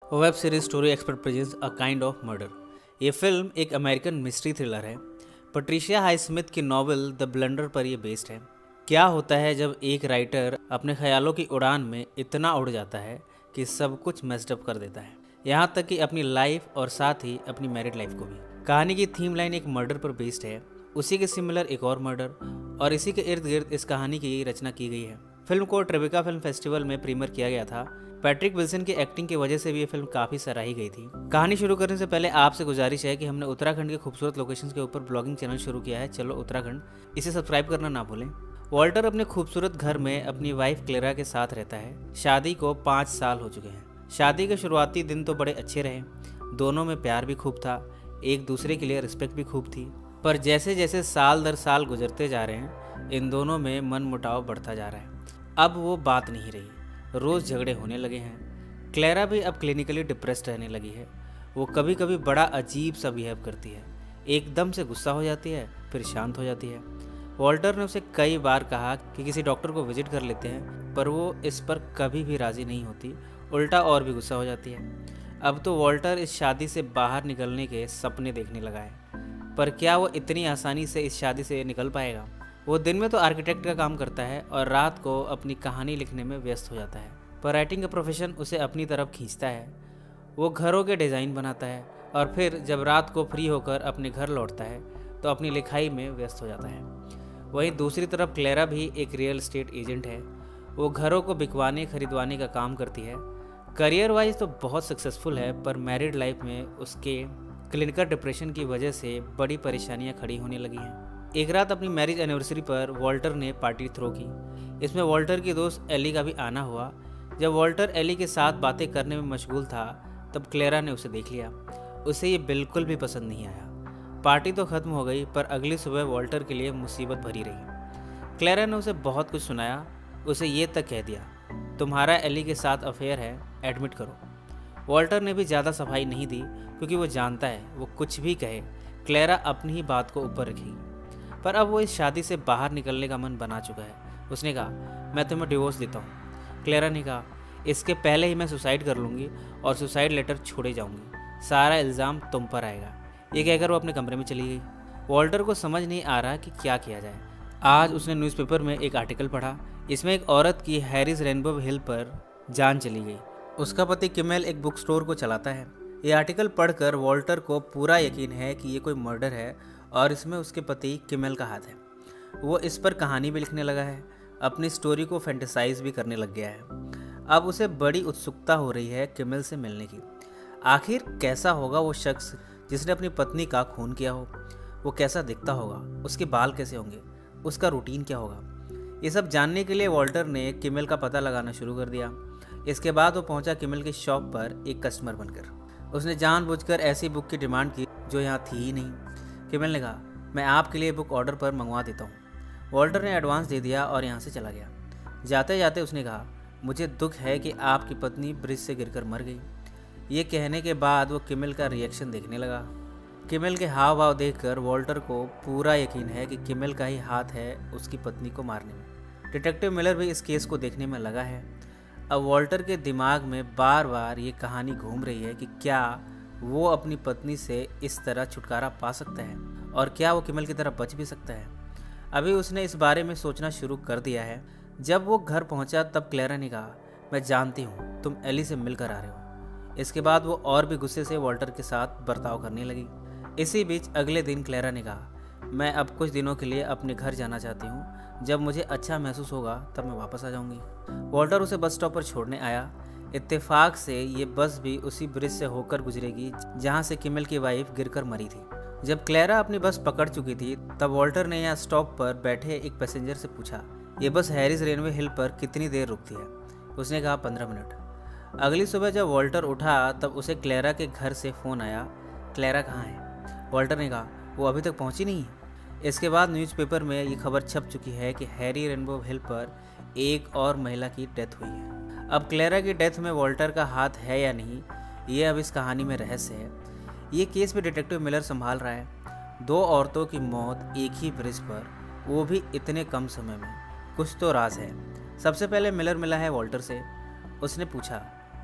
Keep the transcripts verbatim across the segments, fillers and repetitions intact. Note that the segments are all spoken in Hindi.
Web series story expert presents a kind of murder. ये फिल्म एक अमेरिकन मिस्ट्री थ्रिलर है। पैट्रिशिया हाईस्मिथ की नॉवल द ब्लंडर पर यह बेस्ड है। क्या होता है जब एक राइटर अपने ख्यालों की उड़ान में इतना उड़ जाता है कि सब कुछ मेस्ड अप कर देता है, यहाँ तक कि अपनी लाइफ और साथ ही अपनी मैरिड लाइफ को भी। कहानी की थीम लाइन एक मर्डर पर बेस्ड है, उसी के सिमिलर एक और मर्डर और इसी के इर्द गिर्द इस कहानी की रचना की गई है। फिल्म को ट्रिबिका फिल्म फेस्टिवल में प्रीमियर किया गया था। पैट्रिक विल्सन की एक्टिंग की वजह से भी ये फिल्म काफ़ी सराही गई थी। कहानी शुरू करने से पहले आपसे गुजारिश है कि हमने उत्तराखंड के खूबसूरत लोकेशंस के ऊपर ब्लॉगिंग चैनल शुरू किया है, चलो उत्तराखंड, इसे सब्सक्राइब करना ना भूलें। वॉल्टर अपने खूबसूरत घर में अपनी वाइफ क्लेरा के साथ रहता है। शादी को पाँच साल हो चुके हैं। शादी के शुरुआती दिन तो बड़े अच्छे रहे, दोनों में प्यार भी खूब था, एक दूसरे के लिए रिस्पेक्ट भी खूब थी। पर जैसे जैसे साल दर साल गुजरते जा रहे हैं, इन दोनों में मन मुटाव बढ़ता जा रहा है। अब वो बात नहीं रही, रोज़ झगड़े होने लगे हैं। क्लेरा भी अब क्लिनिकली डिप्रेस्ड रहने लगी है। वो कभी कभी बड़ा अजीब सा बिहेव करती है, एकदम से गुस्सा हो जाती है, फिर शांत हो जाती है। वॉल्टर ने उसे कई बार कहा कि किसी डॉक्टर को विजिट कर लेते हैं, पर वो इस पर कभी भी राज़ी नहीं होती, उल्टा और भी गुस्सा हो जाती है। अब तो वॉल्टर इस शादी से बाहर निकलने के सपने देखने लगा है, पर क्या वो इतनी आसानी से इस शादी से निकल पाएगा? वो दिन में तो आर्किटेक्ट का काम करता है और रात को अपनी कहानी लिखने में व्यस्त हो जाता है, पर राइटिंग का प्रोफेशन उसे अपनी तरफ खींचता है। वो घरों के डिज़ाइन बनाता है और फिर जब रात को फ्री होकर अपने घर लौटता है तो अपनी लिखाई में व्यस्त हो जाता है। वहीं दूसरी तरफ क्लेरा भी एक रियल एस्टेट एजेंट है। वो घरों को बिकवाने खरीदवाने का काम करती है। करियर वाइज तो बहुत सक्सेसफुल है, पर मैरिड लाइफ में उसके क्लिनिकल डिप्रेशन की वजह से बड़ी परेशानियां खड़ी होने लगी हैं। एक रात अपनी मैरिज एनिवर्सरी पर वॉल्टर ने पार्टी थ्रो की। इसमें वॉल्टर की दोस्त एली का भी आना हुआ। जब वॉल्टर एली के साथ बातें करने में मशगूल था, तब क्लेरा ने उसे देख लिया। उसे ये बिल्कुल भी पसंद नहीं आया। पार्टी तो ख़त्म हो गई, पर अगली सुबह वॉल्टर के लिए मुसीबत भरी रही। क्लेरा ने उसे बहुत कुछ सुनाया। उसे ये तक कह दिया, तुम्हारा एली के साथ अफेयर है, एडमिट करो। वॉल्टर ने भी ज़्यादा सफाई नहीं दी, क्योंकि वो जानता है वो कुछ भी कहे क्लेरा अपनी ही बात को ऊपर रखेगी। पर अब वो इस शादी से बाहर निकलने का मन बना चुका है। उसने कहा, मैं तुम्हें डिवोर्स देता हूँ। क्लेरा ने कहा, इसके पहले ही मैं सुसाइड कर लूँगी और सुसाइड लेटर छोड़े जाऊँगी, सारा इल्ज़ाम तुम पर आएगा। ये कहकर वो अपने कमरे में चली गई। वॉल्टर को समझ नहीं आ रहा कि क्या किया जाए। आज उसने न्यूज़पेपर में एक आर्टिकल पढ़ा। इसमें एक औरत की हैरिस रेनबो हिल पर जान चली गई। उसका पति किमेल एक बुक स्टोर को चलाता है। ये आर्टिकल पढ़कर वॉल्टर को पूरा यकीन है कि ये कोई मर्डर है और इसमें उसके पति किमेल का हाथ है। वो इस पर कहानी भी लिखने लगा है, अपनी स्टोरी को फैंटेसाइज भी करने लग गया है। अब उसे बड़ी उत्सुकता हो रही है किमेल से मिलने की। आखिर कैसा होगा वो शख्स जिसने अपनी पत्नी का खून किया हो? वो कैसा दिखता होगा? उसके बाल कैसे होंगे? उसका रूटीन क्या होगा? ये सब जानने के लिए वॉल्टर ने किमेल का पता लगाना शुरू कर दिया। इसके बाद वो पहुंचा किमेल की शॉप पर एक कस्टमर बनकर। उसने जानबूझकर ऐसी बुक की डिमांड की जो यहाँ थी ही नहीं। किमेल ने कहा, मैं आपके लिए बुक ऑर्डर पर मंगवा देता हूँ। वॉल्टर ने एडवांस दे दिया और यहाँ से चला गया। जाते जाते उसने कहा, मुझे दुख है कि आपकी पत्नी ब्रिज से गिरकर मर गई। ये कहने के बाद वो किमेल का रिएक्शन देखने लगा। किमेल के हाव भाव देखकर वॉल्टर को पूरा यकीन है कि किमेल का ही हाथ है उसकी पत्नी को मारने में। डिटेक्टिव मिलर भी इस केस को देखने में लगा है। अब वॉल्टर के दिमाग में बार बार ये कहानी घूम रही है कि क्या वो अपनी पत्नी से इस तरह छुटकारा पा सकता है और क्या वो किमेल की तरह बच भी सकता है। अभी उसने इस बारे में सोचना शुरू कर दिया है। जब वो घर पहुंचा तब क्लेरा ने कहा, मैं जानती हूँ तुम एली से मिलकर आ रहे हो। इसके बाद वो और भी गुस्से से वॉल्टर के साथ बर्ताव करने लगी। इसी बीच अगले दिन क्लेरा ने कहा, मैं अब कुछ दिनों के लिए अपने घर जाना चाहती हूँ, जब मुझे अच्छा महसूस होगा तब मैं वापस आ जाऊँगी। वॉल्टर उसे बस स्टॉप पर छोड़ने आया। इत्तेफाक से ये बस भी उसी ब्रिज से होकर गुजरेगी जहाँ से किमेल की वाइफ गिरकर मरी थी। जब क्लेरा अपनी बस पकड़ चुकी थी, तब वॉल्टर ने यहाँ स्टॉप पर बैठे एक पैसेंजर से पूछा, ये बस हैरिस रेनवे हिल पर कितनी देर रुकती है? उसने कहा, पंद्रह मिनट। अगली सुबह जब वॉल्टर उठा तब उसे क्लेरा के घर से फ़ोन आया। क्लेरा कहाँ है? वॉल्टर ने कहा, वो अभी तक पहुँची नहीं है। इसके बाद न्यूज़पेपर में ये खबर छप चुकी है कि हैरी रेनबो हिल पर एक और महिला की डेथ हुई है। अब क्लेरा की डेथ में वॉल्टर का हाथ है या नहीं, ये अब इस कहानी में रहस्य है। ये केस भी डिटेक्टिव मिलर संभाल रहा है। दो औरतों की मौत एक ही ब्रिज पर, वो भी इतने कम समय में। कुछ तो राज है। सबसे पहले मिलर मिला है वॉल्टर से। उसने पूछा,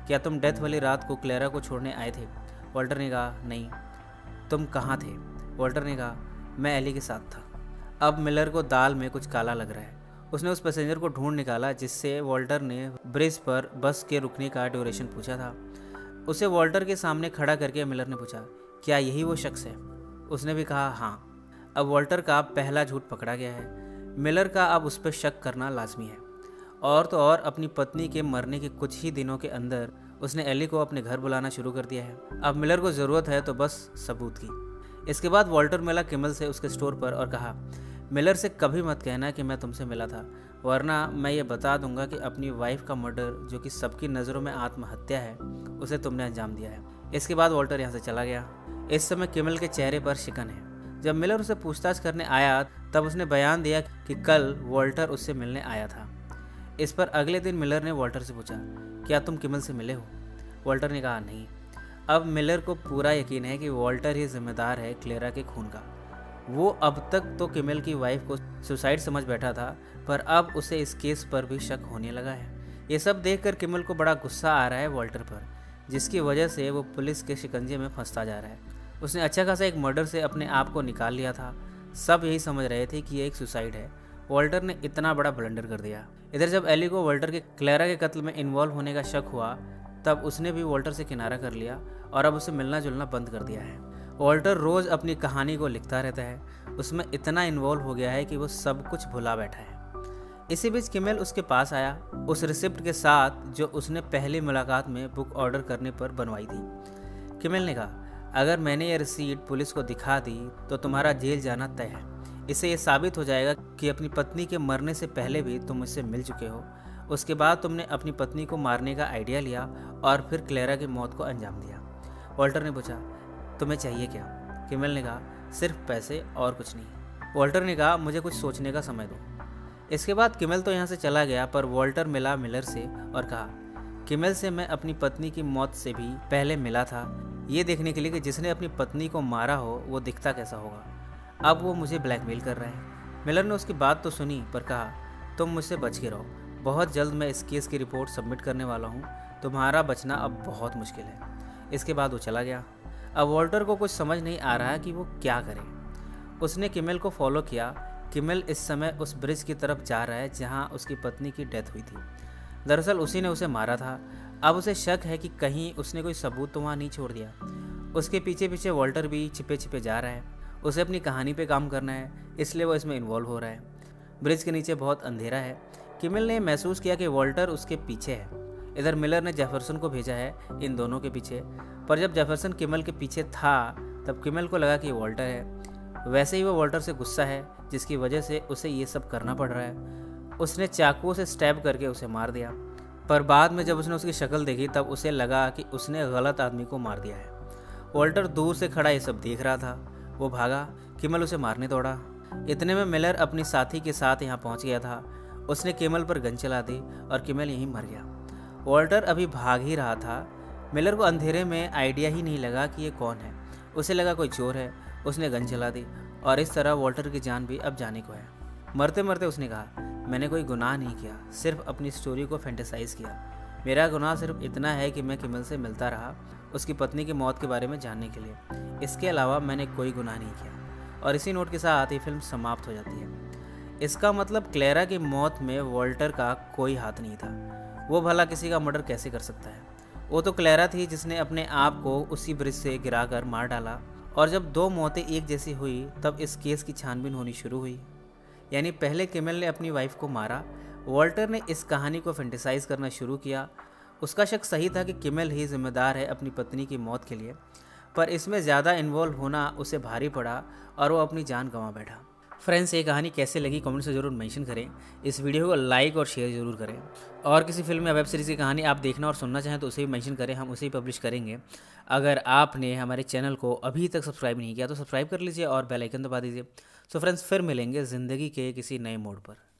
क्या तुम डेथ वाली रात को क्लेरा को छोड़ने आए थे? वॉल्टर ने कहा, नहीं। तुम कहाँ थे? वॉल्टर ने कहा, मैं एली के साथ था। अब मिलर को दाल में कुछ काला लग रहा है। उसने उस पैसेंजर को ढूंढ निकाला जिससे वॉल्टर ने ब्रिज पर बस के रुकने का ड्यूरेशन पूछा था। उसे वॉल्टर के सामने खड़ा करके मिलर ने पूछा, क्या यही वो शख्स है? उसने भी कहा, हाँ। अब वॉल्टर का पहला झूठ पकड़ा गया है। मिलर का अब उस पर शक करना लाजमी है। और तो और अपनी पत्नी के मरने के कुछ ही दिनों के अंदर उसने एली को अपने घर बुलाना शुरू कर दिया है। अब मिलर को ज़रूरत है तो बस सबूत की। इसके बाद वॉल्टर मिला किमल से उसके स्टोर पर और कहा, मिलर से कभी मत कहना कि मैं तुमसे मिला था, वरना मैं ये बता दूंगा कि अपनी वाइफ का मर्डर, जो कि सबकी नज़रों में आत्महत्या है, उसे तुमने अंजाम दिया है। इसके बाद वॉल्टर यहाँ से चला गया। इस समय किमल के चेहरे पर शिकन है। जब मिलर उसे पूछताछ करने आया तब उसने बयान दिया कि कल वॉल्टर उससे मिलने आया था। इस पर अगले दिन मिलर ने वॉल्टर से पूछा, क्या तुम किमल से मिले हो? वॉल्टर ने कहा, नहीं। अब मिलर को पूरा यकीन है कि वॉल्टर ही जिम्मेदार है क्लेरा के खून का। वो अब तक तो किमल की वाइफ को सुसाइड समझ बैठा था, पर अब उसे इस केस पर भी शक होने लगा है। ये सब देखकर किमल को बड़ा गुस्सा आ रहा है वॉल्टर पर, जिसकी वजह से वो पुलिस के शिकंजे में फंसता जा रहा है। उसने अच्छा खासा एक मर्डर से अपने आप को निकाल लिया था। सब यही समझ रहे थे कि ये एक सुसाइड है। वॉल्टर ने इतना बड़ा ब्लंडर कर दिया। इधर जब एली को वॉल्टर के क्लेरा के कत्ल में इन्वॉल्व होने का शक हुआ तब उसने भी वॉल्टर से किनारा कर लिया और अब उसे मिलना जुलना बंद कर दिया है। वॉल्टर रोज़ अपनी कहानी को लिखता रहता है। उसमें इतना इन्वॉल्व हो गया है कि वो सब कुछ भुला बैठा है। इसी बीच किमल उसके पास आया, उस रिसिप्ट के साथ जो उसने पहली मुलाकात में बुक ऑर्डर करने पर बनवाई थी। किमल ने कहा, अगर मैंने ये रिसीट पुलिस को दिखा दी तो तुम्हारा जेल जाना तय है। इससे ये साबित हो जाएगा कि अपनी पत्नी के मरने से पहले भी तुम मुझसे मिल चुके हो। उसके बाद तुमने अपनी पत्नी को मारने का आइडिया लिया और फिर क्लेरा की मौत को अंजाम दिया। वॉल्टर ने पूछा, तुम्हें चाहिए क्या? किमल ने कहा, सिर्फ पैसे और कुछ नहीं। वॉल्टर ने कहा, मुझे कुछ सोचने का समय दो। इसके बाद किमल तो यहाँ से चला गया, पर वॉल्टर मिला मिलर से और कहा, किमल से मैं अपनी पत्नी की मौत से भी पहले मिला था, ये देखने के लिए कि जिसने अपनी पत्नी को मारा हो वो दिखता कैसा होगा। अब वो मुझे ब्लैकमेल कर रहा है। मिलर ने उसकी बात तो सुनी, पर कहा, तुम मुझसे बच के रहो। बहुत जल्द मैं इस केस की रिपोर्ट सबमिट करने वाला हूँ। तुम्हारा बचना अब बहुत मुश्किल है। इसके बाद वो चला गया। अब वॉल्टर को कुछ समझ नहीं आ रहा कि वो क्या करे। उसने किमल को फॉलो किया। किमल इस समय उस ब्रिज की तरफ जा रहा है जहाँ उसकी पत्नी की डेथ हुई थी। दरअसल उसी ने उसे मारा था। अब उसे शक है कि कहीं उसने कोई सबूत तो वहाँ नहीं छोड़ दिया। उसके पीछे पीछे वॉल्टर भी छिपे छिपे जा रहा है। उसे अपनी कहानी पे काम करना है, इसलिए वो इसमें इन्वॉल्व हो रहा है। ब्रिज के नीचे बहुत अंधेरा है। किमल ने महसूस किया कि वॉल्टर उसके पीछे है। इधर मिलर ने जेफरसन को भेजा है इन दोनों के पीछे, पर जब जेफरसन किमल के पीछे था तब किमल को लगा कि वॉल्टर है। वैसे ही वो वॉल्टर से गुस्सा है, जिसकी वजह से उसे ये सब करना पड़ रहा है। उसने चाकू से स्टैब करके उसे मार दिया, पर बाद में जब उसने उसकी शक्ल देखी तब उसे लगा कि उसने गलत आदमी को मार दिया है। वॉल्टर दूर से खड़ा ये सब देख रहा था। वो भागा, किमल उसे मारने दौड़ा। इतने में मिलर अपनी साथी के साथ यहाँ पहुँच गया था। उसने किमल पर गन चला दी और किमल यहीं मर गया। वॉल्टर अभी भाग ही रहा था। मिलर को अंधेरे में आइडिया ही नहीं लगा कि ये कौन है। उसे लगा कोई चोर है। उसने गन चला दी और इस तरह वॉल्टर की जान भी अब जाने को है। मरते मरते उसने कहा, मैंने कोई गुनाह नहीं किया, सिर्फ अपनी स्टोरी को फैंटेसाइज किया। मेरा गुनाह सिर्फ इतना है कि मैं किमल से मिलता रहा उसकी पत्नी की मौत के बारे में जानने के लिए। इसके अलावा मैंने कोई गुनाह नहीं किया। और इसी नोट के साथ ये फिल्म समाप्त हो जाती है। इसका मतलब क्लेरा की मौत में वॉल्टर का कोई हाथ नहीं था। वो भला किसी का मर्डर कैसे कर सकता है? वो तो क्लेरा थी जिसने अपने आप को उसी ब्रिज से गिराकर मार डाला। और जब दो मौतें एक जैसी हुई तब इस केस की छानबीन होनी शुरू हुई। यानी पहले किमल ने अपनी वाइफ को मारा, वॉल्टर ने इस कहानी को फैंटेसाइज करना शुरू किया। उसका शक सही था कि किमल ही जिम्मेदार है अपनी पत्नी की मौत के लिए, पर इसमें ज़्यादा इन्वॉल्व होना उसे भारी पड़ा और वो अपनी जान गंवा बैठा। फ्रेंड्स, ये कहानी कैसे लगी कमेंट से ज़रूर मेंशन करें। इस वीडियो को लाइक और शेयर ज़रूर करें। और किसी फिल्म या वेब सीरीज़ की कहानी आप देखना और सुनना चाहें तो उसे भी मेंशन करें, हम उसे ही पब्लिश करेंगे। अगर आपने हमारे चैनल को अभी तक सब्सक्राइब नहीं किया तो सब्सक्राइब कर लीजिए और बेल आइकन दबा दीजिए। सो फ्रेंड्स, फिर मिलेंगे ज़िंदगी के किसी नए मोड़ पर।